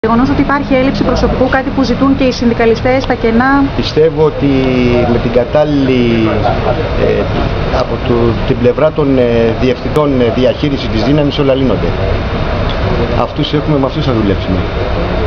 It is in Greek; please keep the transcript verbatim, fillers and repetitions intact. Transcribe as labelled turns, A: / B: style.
A: Γεγονός ότι υπάρχει έλλειψη προσωπικού, κάτι που ζητούν και οι συνδικαλιστές στα κενά.
B: Πιστεύω ότι με την κατάλληλη ε, από το, την πλευρά των ε, διευθυντών ε, διαχείρισης της δύναμης όλα λύνονται. Αυτούς έχουμε, με αυτούς θα δουλέψουμε.